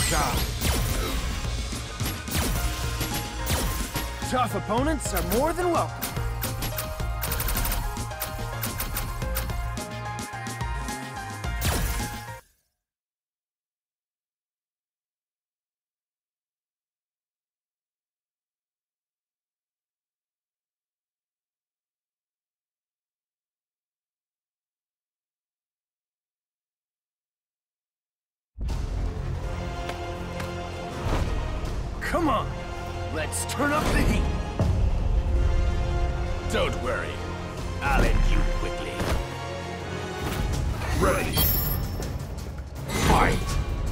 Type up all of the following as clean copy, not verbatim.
job. Tough opponents are more than welcome. Come on, let's turn up the heat. Don't worry, I'll end you quickly. Ready. Fight!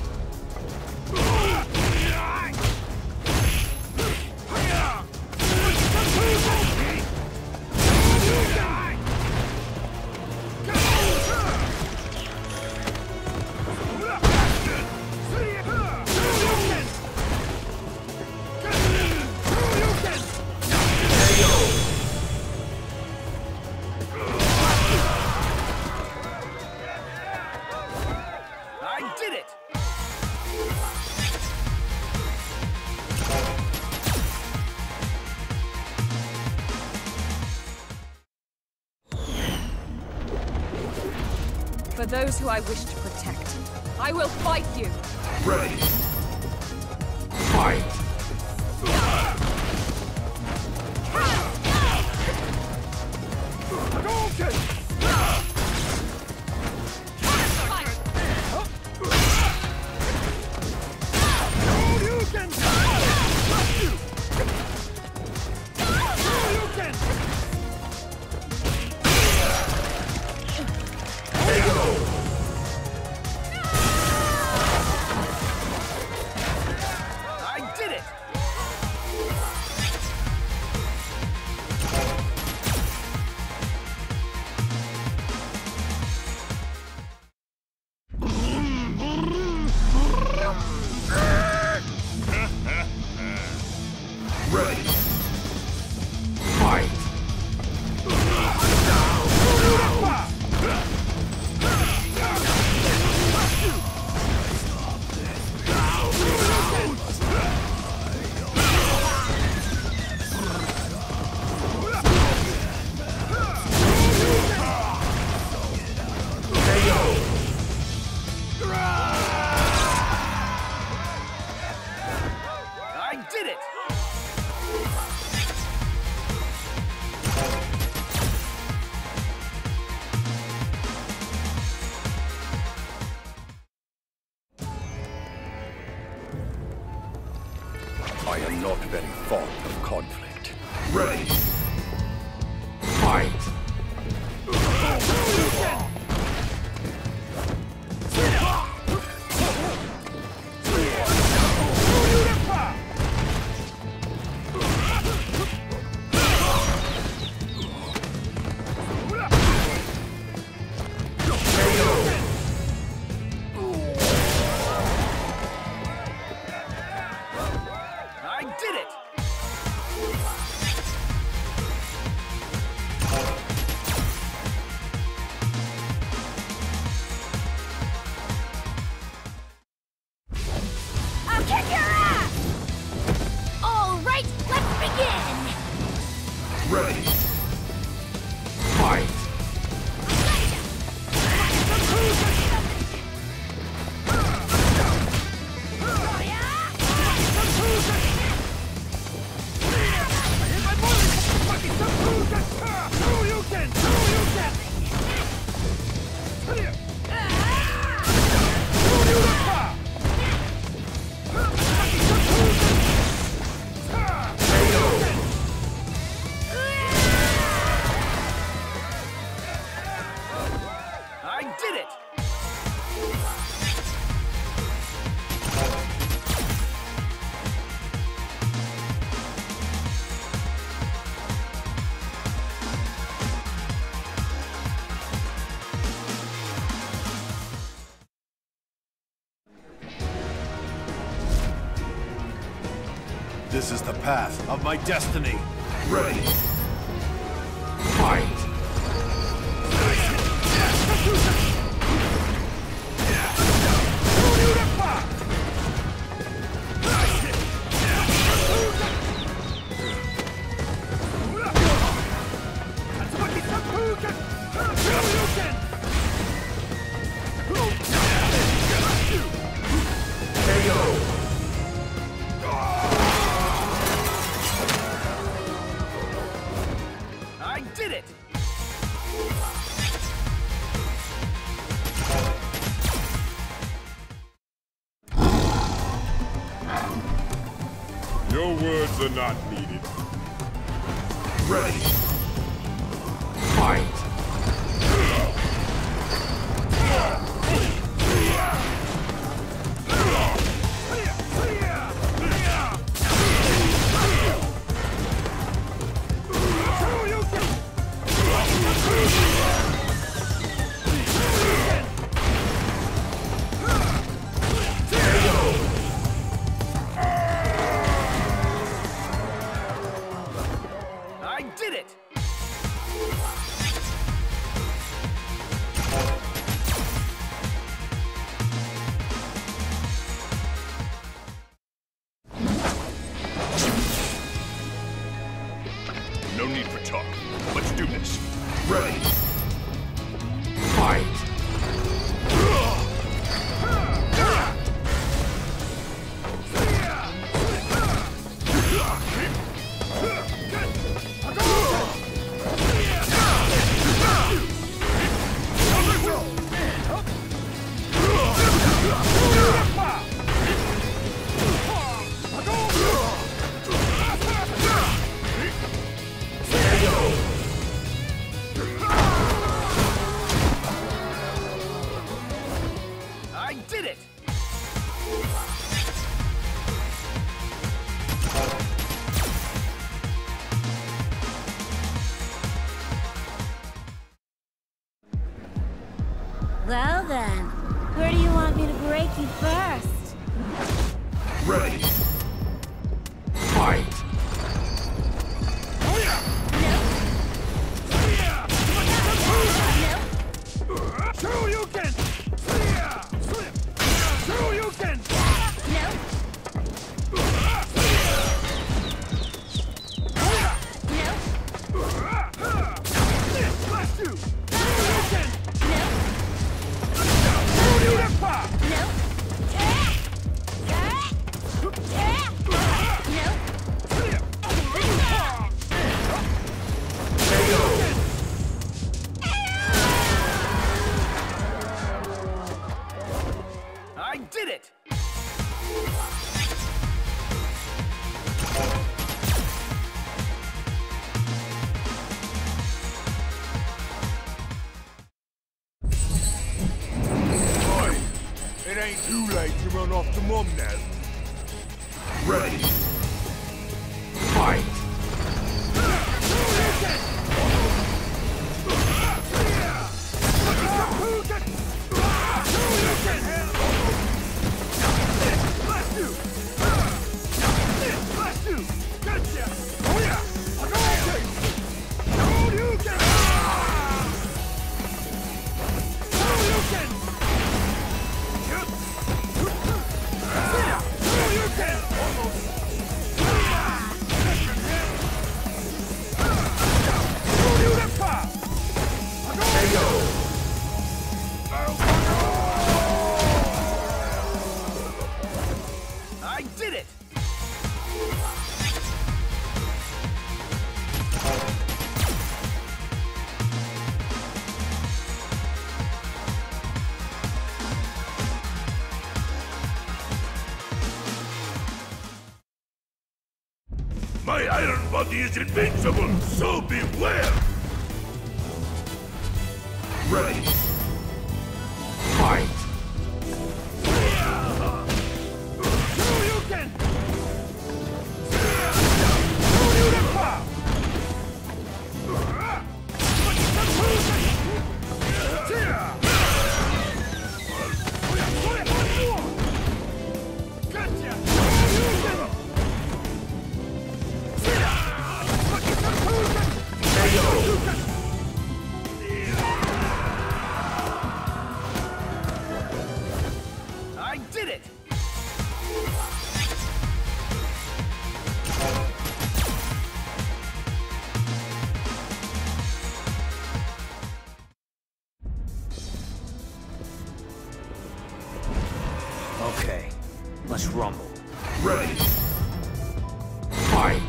For those who I wish to protect, I will fight you! Ready! Fight! I am not very fond of conflict. Ready! Fight! Ready! Fight! This is the path of my destiny. Ready. Fight! Your words are not needed. Ready. Fight! I did it! No need for talk. Let's do this. Ready. Fight! I did it! Well then, where do you want me to break you first? Ready. Fight! Shoryuken! Shoryuken! Blast you! Shoryuken! I did it! Oi! It ain't too late to run off to Mum now. Ready. Fight! Blast you! Blast you! Gotcha! Oh yeah! Shoryuken! Shoryuken! Shoryuken! I did it! My iron body is invincible, so beware! Ready. Fight! Shoryuken! I did it! Okay, let's rumble. Ready. Fight!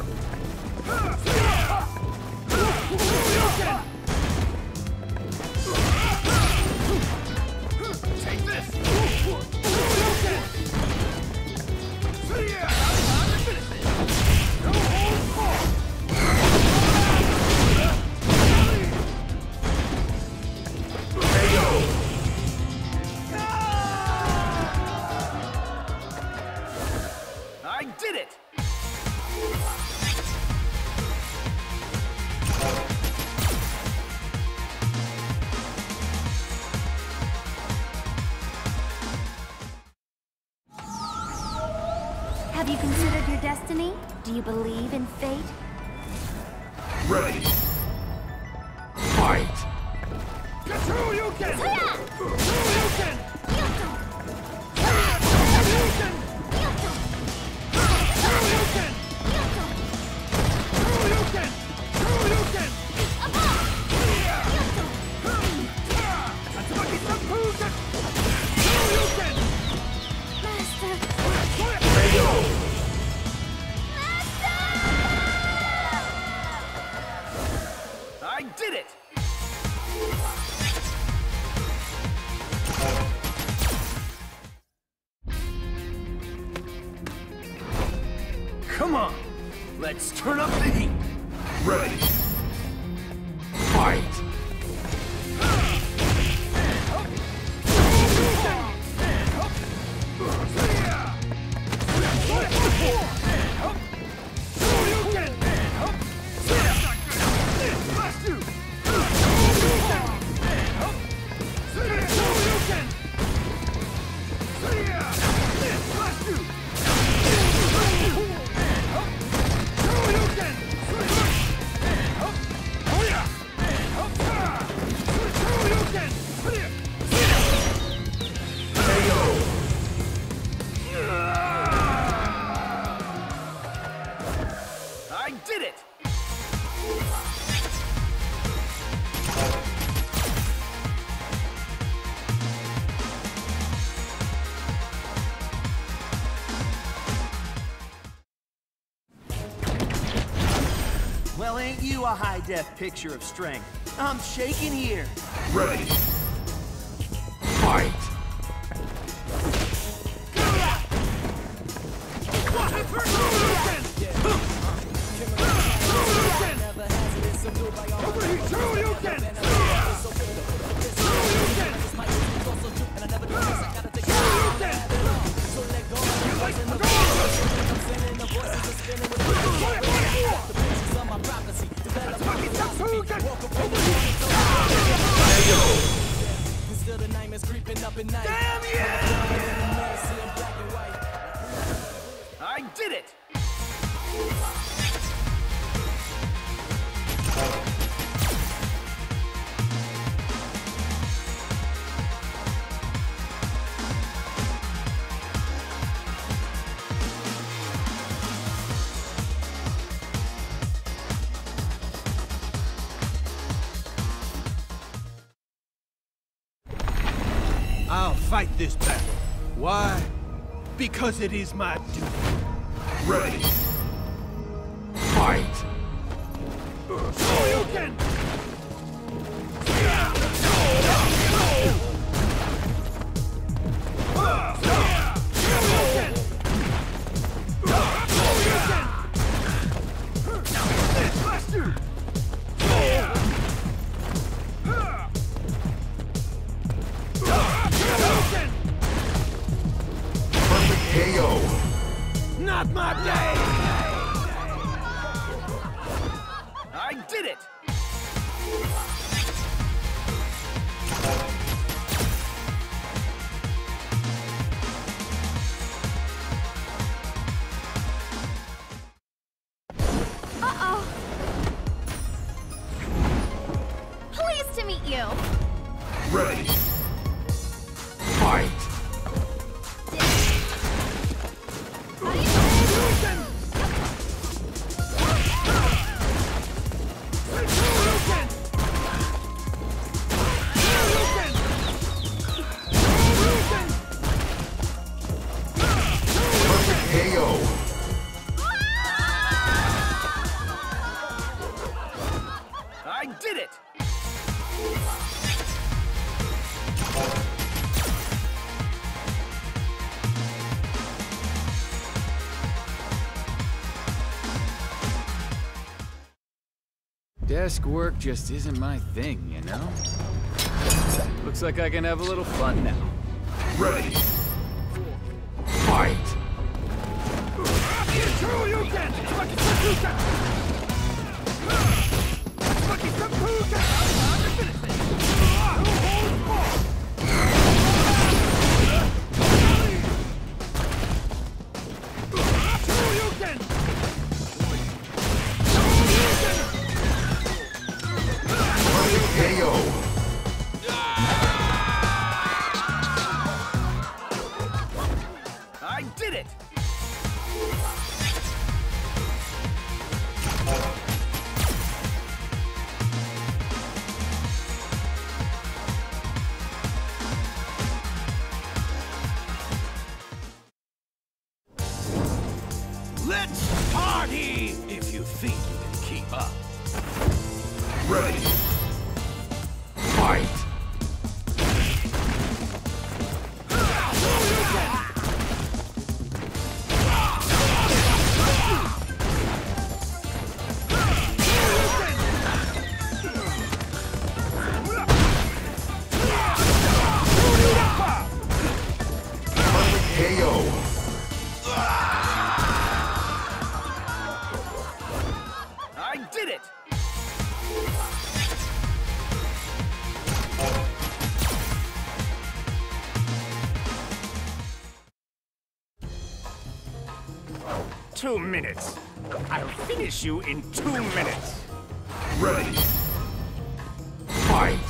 Take this! Have you considered your destiny? Do you believe in fate? Ready. Fight! Shoryuken! Shoryuken! I did it! Come on! Let's turn up the heat! Ready. Fight! I did it! Well, ain't you a high-def picture of strength? I'm shaking here. Ready. Fight! Damn yeah! I did it! I'll fight this battle. Why? Because it is my duty. Ready. Fight! Shoryuken! KO! Not my day! I did it! Uh-oh. Pleased to meet you. Ready. Fight! KO! I did it! Desk work just isn't my thing, you know? Looks like I can have a little fun now. Ready. Fight! I did it! Let's party! If you think you can keep up. Ready. Fight! KO. I did it! Two minutes. I'll finish you in 2 minutes. Ready. Fight!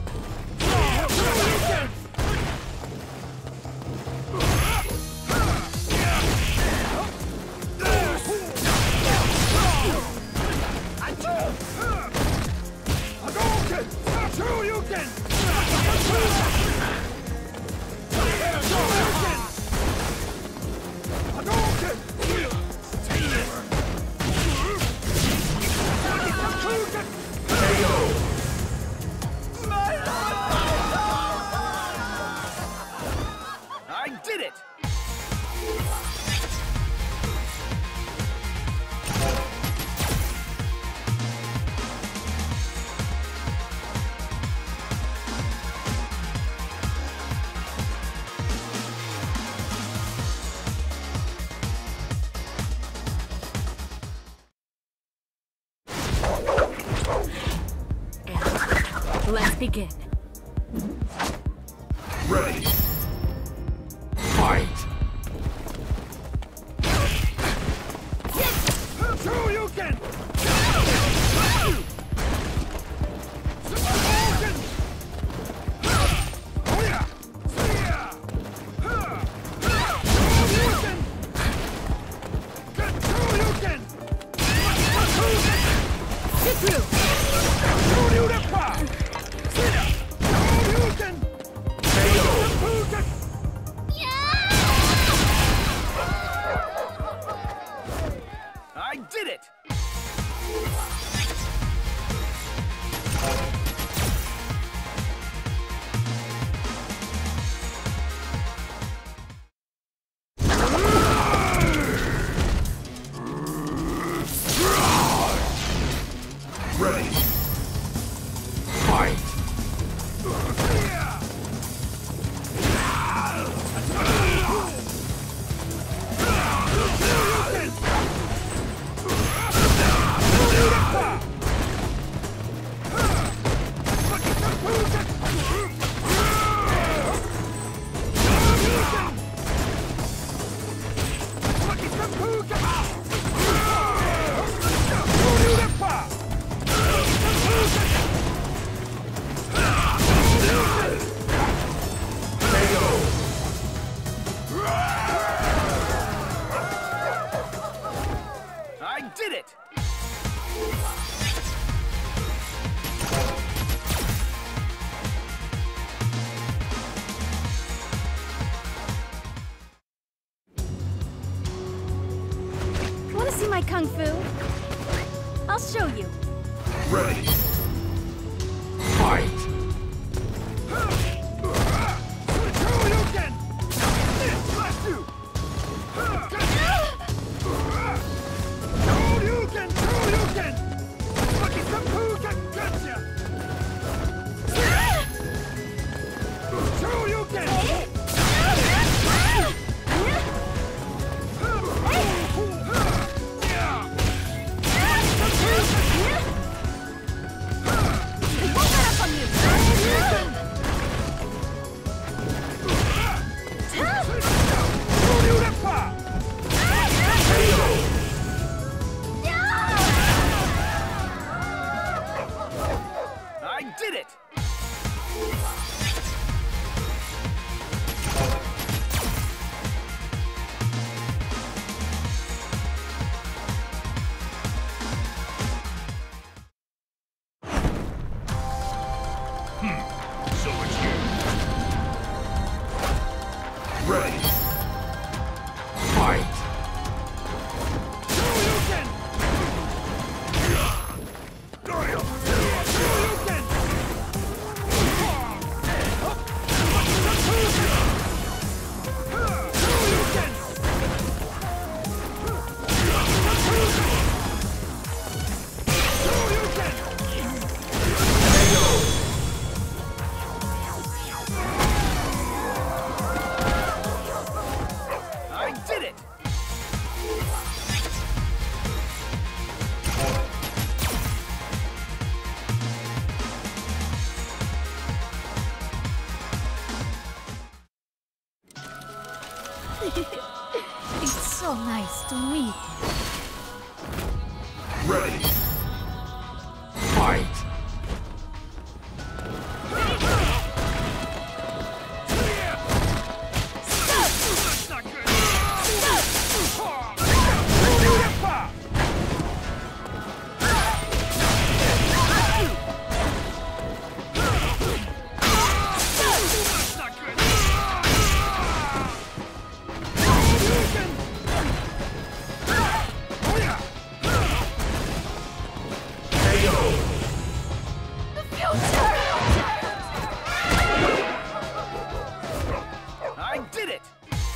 I did it! Let's begin. Ready. Fight! I did it! Ready. Fight! I did it! Want to see my kung fu? I'll show you. Ready. Fight! Ready. Fight. I did it! It's so nice to meet you. Ready. Fight. That's not good! That's not good! I did it!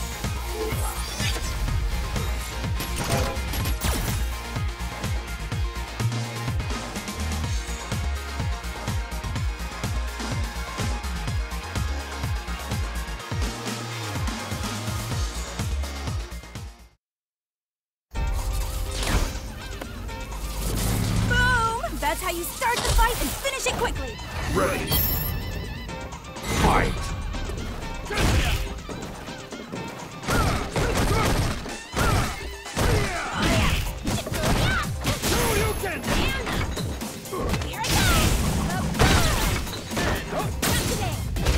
Boom! That's how you start the fight and finish it quickly. Ready. Fight. Here I go! Not today!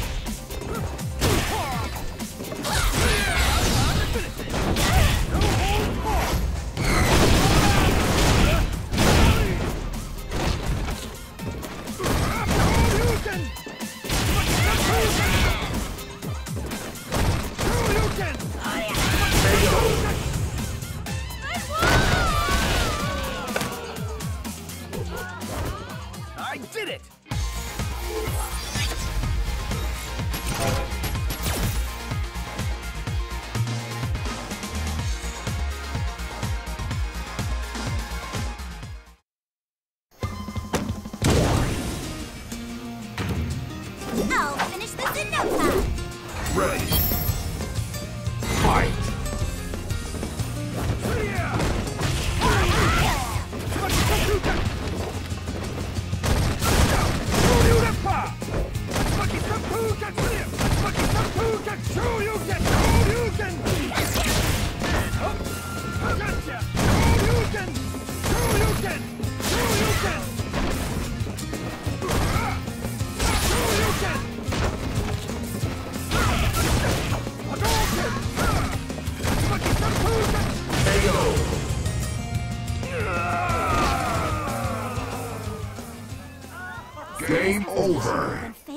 I did it! I'll finish this in no time. Ready. Fight. Game over.